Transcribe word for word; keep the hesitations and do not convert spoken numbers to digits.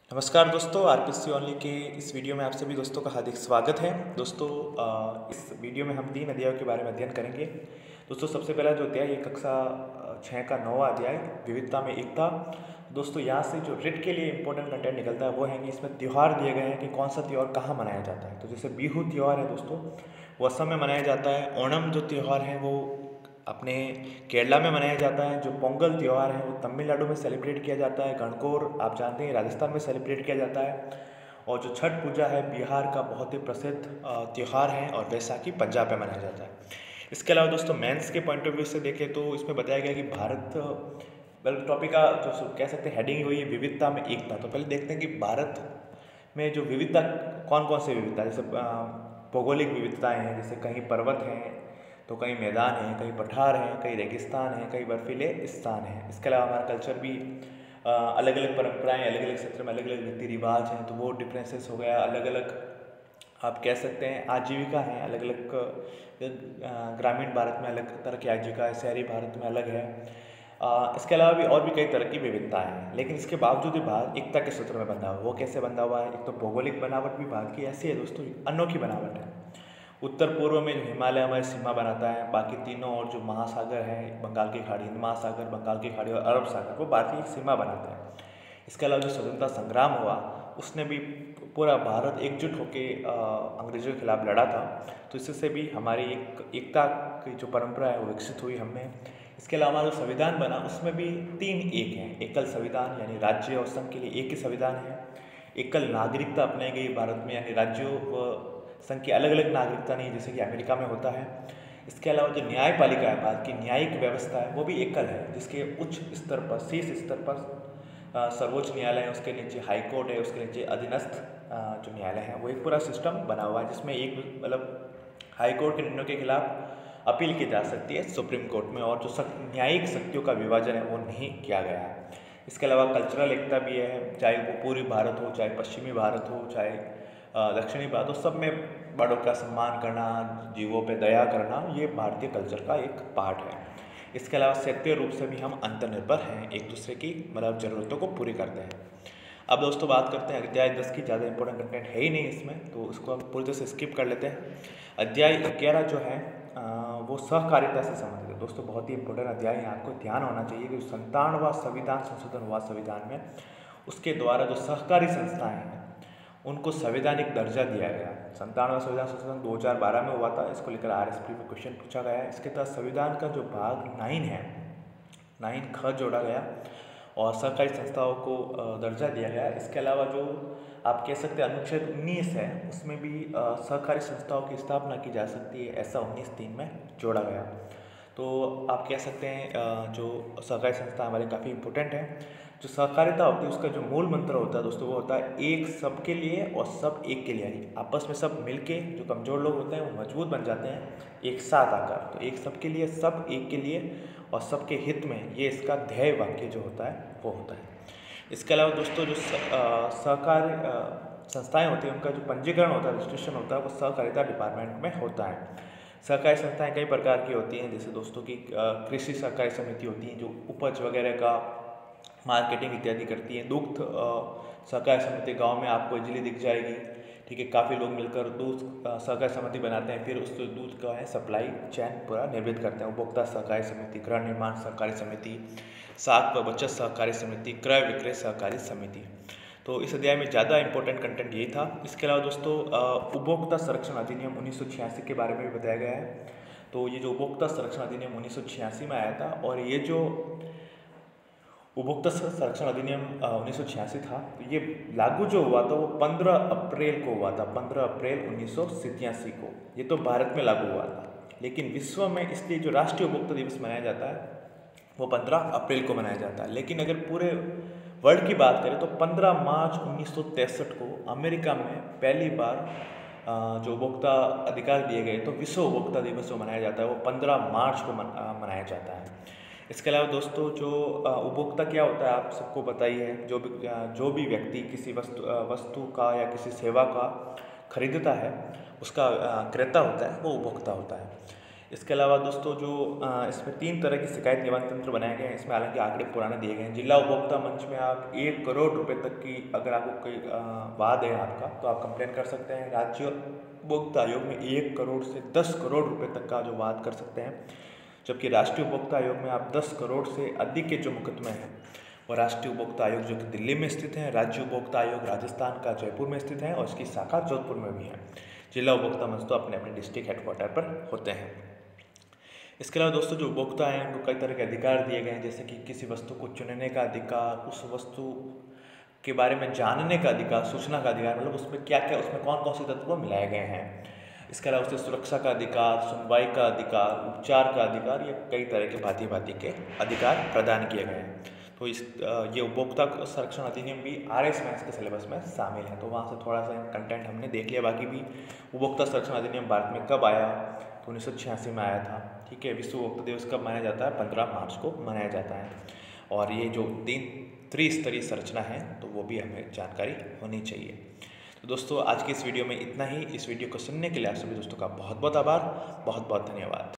नमस्कार दोस्तों, RPC only के इस वीडियो में आप सभी दोस्तों का हार्दिक स्वागत है। दोस्तों अ, इस वीडियो में हम तीन अध्यायों के बारे में अध्ययन करेंगे। दोस्तों सबसे पहला जो अध्याय ये कक्षा अ, छः का नौवां अध्याय विविधता में एकता। दोस्तों यहाँ से जो रिट के लिए इंपॉर्टेंट कंटेंट निकलता है वो है कि इसमें त्यौहार दिए गए हैं कि कौन सा त्यौहार कहाँ मनाया जाता है। तो जैसे बिहू त्यौहार है दोस्तों, वो असम में मनाया जाता है। ओणम जो त्यौहार है वो अपने केरला में मनाया जाता है। जो पोंगल त्यौहार है वो तमिलनाडु में सेलिब्रेट किया जाता है। गणगौर आप जानते हैं राजस्थान में सेलिब्रेट किया जाता है। और जो छठ पूजा है बिहार का बहुत ही प्रसिद्ध त्यौहार है। और वैसाखी पंजाब में मनाया जाता है। इसके अलावा दोस्तों मेंस के पॉइंट ऑफ व्यू से देखें तो इसमें बताया गया कि भारत वेल टॉपिक का जो कह सकते हैं हेडिंग हुई है विविधता में एकता। तो पहले देखते हैं कि भारत में जो विविधता कौन कौन सी विविधता, जैसे भौगोलिक विविधताएँ हैं, जैसे कहीं पर्वत हैं तो कहीं मैदान हैं, कहीं पठार हैं, कहीं रेगिस्तान हैं, कहीं बर्फीले स्थान हैं। इसके अलावा हमारा कल्चर भी अलग अलग परंपराएं, अलग अलग क्षेत्र में अलग अलग रीति रिवाज हैं, तो वो डिफरेंसेस हो गया। अलग अलग आप कह सकते हैं आजीविका हैं, अलग अलग ग्रामीण भारत में अलग तरह की आजीविका है, शहरी भारत में अलग है। आ, इसके अलावा भी और भी कई तरह की विविधताएं हैं। लेकिन इसके बावजूद भी भारत एकता के सूत्र में बंधा हुआ है। वो कैसे बंधा हुआ है? एक तो भौगोलिक बनावट भी भारत की ऐसी है दोस्तों, अनोखी बनावट है। उत्तर पूर्व में जो हिमालय हमारी सीमा बनाता है, बाकी तीनों और जो महासागर है, बंगाल की खाड़ी, हिंद महासागर, बंगाल की खाड़ी और अरब सागर, वो भारत की एक सीमा बनाते हैं। इसके अलावा जो स्वतंत्रता संग्राम हुआ उसने भी पूरा भारत एकजुट होकर अंग्रेजों के खिलाफ लड़ा था। तो इससे भी हमारी एक एकता की जो परंपरा है वो विकसित हुई हमें। इसके अलावा जो संविधान बना उसमें भी तीन एक हैं। एकल संविधान यानी राज्य और संघ के लिए एक ही संविधान है। एकल नागरिकता अपनाई गई भारत में, यानी राज्यों व संघ की अलग अलग नागरिकता नहीं जैसे कि अमेरिका में होता है। इसके अलावा जो न्यायपालिका है, भारत की न्यायिक व्यवस्था है, वो भी एकल है, जिसके उच्च स्तर पर, शीर्ष स्तर पर सर्वोच्च न्यायालय है, उसके नीचे हाई कोर्ट है, उसके नीचे अधीनस्थ जो न्यायालय है, वो एक पूरा सिस्टम बना हुआ है जिसमें एक मतलब हाई कोर्ट के निर्णयों के खिलाफ अपील की जा सकती है सुप्रीम कोर्ट में, और जो न्यायिक शक्तियों का विभाजन है वो नहीं किया गया है। इसके अलावा कल्चरल एकता भी है, चाहे वो पूर्वी भारत हो, चाहे पश्चिमी भारत हो, चाहे दक्षिणी भारत हो, सब में बड़ों का सम्मान करना, जीवों पे दया करना, ये भारतीय कल्चर का एक पार्ट है। इसके अलावा क्षेत्रीय रूप से भी हम अंतर्निर्भर हैं, एक दूसरे की मतलब ज़रूरतों को पूरी करते हैं। अब दोस्तों बात करते हैं अध्याय दस की। ज़्यादा इंपॉर्टेंट कंटेंट है ही नहीं इसमें, तो इसको हम पूरी तरह से स्किप कर लेते हैं। अध्याय ग्यारह जो है आ, वो सहकारिता से संबंधित है। दोस्तों बहुत ही इंपॉर्टेंट अध्याय है, आपको ध्यान होना चाहिए कि संतानवां संविधान संशोधन हुआ संविधान में, उसके द्वारा जो सहकारी संस्थाएं हैं उनको संवैधानिक दर्जा दिया गया। संतानवा संविधान संशोधन दो हज़ार बारह में हुआ था। इसको लेकर आर एस पी में क्वेश्चन पूछा गया है। इसके तहत संविधान का जो भाग नाइन है, नाइन ख जोड़ा गया और सहकारी संस्थाओं को दर्जा दिया गया। इसके अलावा जो आप कह सकते हैं अनुच्छेद उन्नीस है, उसमें भी सहकारी संस्थाओं की स्थापना की जा सकती है, ऐसा उन्नीस तीन में जोड़ा गया। तो आप कह सकते हैं जो सहकारी संस्था हमारे काफ़ी इंपॉर्टेंट है। जो सहकारिता होती है उसका जो मूल मंत्र होता है दोस्तों वो होता है एक सब के लिए और सब एक के लिए, यानी आपस में सब मिलके जो कमज़ोर लोग होते हैं वो मजबूत बन जाते हैं एक साथ आकर। तो एक सब के लिए, सब एक के लिए और सबके हित में, ये इसका ध्येय वाक्य जो होता है वो होता है। इसके अलावा दोस्तों जो सहकार संस्थाएँ होती हैं उनका जो पंजीकरण होता है, रजिस्ट्रेशन होता है, वो सहकारिता डिपार्टमेंट में होता है। सहकारी संस्थाएं कई प्रकार की होती हैं, जैसे दोस्तों की कृषि सहकारी समिति होती हैं जो उपज वगैरह का मार्केटिंग इत्यादि करती हैं। दुग्ध सहकारी समिति गांव में आपको इजीली दिख जाएगी, ठीक है। काफ़ी लोग मिलकर दूध सहकारी समिति बनाते हैं, फिर उस दूध का है सप्लाई चैन पूरा निर्मित करते हैं। उपभोक्ता सहकारी समिति, गृह निर्माण सहकारी समिति, साख व बचत सहकारी समिति, क्रय विक्रय सहकारी समिति। तो इस अध्याय में ज़्यादा इंपॉर्टेंट कंटेंट यही था। इसके अलावा दोस्तों उपभोक्ता संरक्षण अधिनियम उन्नीस सौ छियासी के बारे में भी बताया गया है। तो ये जो उपभोक्ता संरक्षण अधिनियम उन्नीस सौ छियासी में आया था, और ये जो उपभोक्ता संरक्षण अधिनियम उन्नीस सौ छियासी था, तो ये लागू जो हुआ था वो पंद्रह अप्रैल को हुआ था, पंद्रह अप्रैल उन्नीस सौ सतासी को। ये तो भारत में लागू हुआ था, लेकिन विश्व में इसलिए जो राष्ट्रीय उपभोक्ता दिवस मनाया जाता है वो पंद्रह अप्रैल को मनाया जाता है। लेकिन अगर पूरे वर्ल्ड की बात करें तो पंद्रह मार्च उन्नीस सौ तिरसठ को अमेरिका में पहली बार जो उपभोक्ता अधिकार दिए गए, तो विश्व उपभोक्ता दिवस जो मनाया जाता है वो पंद्रह मार्च को मनाया जाता है। इसके अलावा दोस्तों जो उपभोक्ता क्या होता है आप सबको पता ही है। जो भी जो भी व्यक्ति किसी वस्तु वस्तु का या किसी सेवा का खरीदता है, उसका क्रेता होता है, वो उपभोक्ता होता है। इसके अलावा दोस्तों जो अ, इसमें तीन तरह की शिकायत निवारण तंत्र बनाए गए हैं। इसमें हालांकि आंकड़े पुराने दिए गए हैं। जिला उपभोक्ता मंच में आप एक करोड़ रुपए तक की अगर आपको कोई अ, वाद है आपका, तो आप कंप्लेन कर सकते हैं। राज्य उपभोक्ता आयोग में एक करोड़ से दस करोड़ रुपए तक का जो वाद कर सकते हैं, जबकि राष्ट्रीय उपभोक्ता आयोग में आप दस करोड़ से अधिक के जो मुकदमे हैं वो राष्ट्रीय उपभोक्ता आयोग जो कि दिल्ली में स्थित है, राज्य उपभोक्ता आयोग राजस्थान का जयपुर में स्थित है और इसकी शाखा जोधपुर में भी है। जिला उपभोक्ता मंच तो अपने अपने डिस्ट्रिक्ट हेडक्वार्टर पर होते हैं। इसके अलावा दोस्तों जो उपभोक्ता हैं उनको कई तरह के अधिकार दिए गए हैं, जैसे कि किसी वस्तु को चुनने का अधिकार, उस वस्तु के बारे में जानने का अधिकार, सूचना का अधिकार, मतलब उसमें क्या क्या उसमें कौन कौन से तत्व मिलाए गए हैं। इसके अलावा उससे सुरक्षा का अधिकार, सुनवाई का अधिकार, उपचार का अधिकार, ये कई तरह के भांति भांति के अधिकार प्रदान किए गए हैं। तो इस ये उपभोक्ता संरक्षण अधिनियम भी आर एस मैथ्स के सिलेबस में शामिल है। तो वहाँ से थोड़ा सा कंटेंट हमने देख लिया। बाकी भी उपभोक्ता संरक्षण अधिनियम भारत में कब आया, तो उन्नीस सौ छियासी में आया था। ठीक है। विश्व उपभोक्ता दिवस कब मनाया जाता है, पंद्रह मार्च को मनाया जाता है। और ये जो तीन त्रिस्तरीय संरचना है तो वो भी हमें जानकारी होनी चाहिए। तो दोस्तों आज की इस वीडियो में इतना ही। इस वीडियो को सुनने के लिए आप सभी दोस्तों का बहुत बहुत आभार, बहुत बहुत धन्यवाद।